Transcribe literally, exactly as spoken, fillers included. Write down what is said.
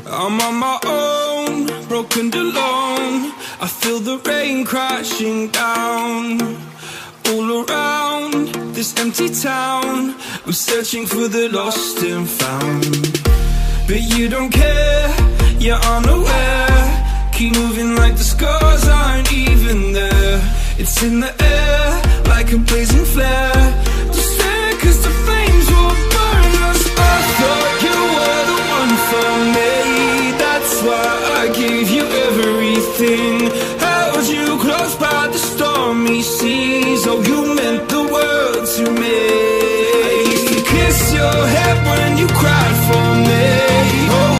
I'm on my own, broken and alone. I feel the rain crashing down all around this empty town. I'm searching for the lost and found, but you don't care, you're unaware. Keep moving like the scars aren't even there. It's in the air like a blazing flare. Just stare, cause the flames will burn us. I thought you were the one for me. That's why I gave you everything.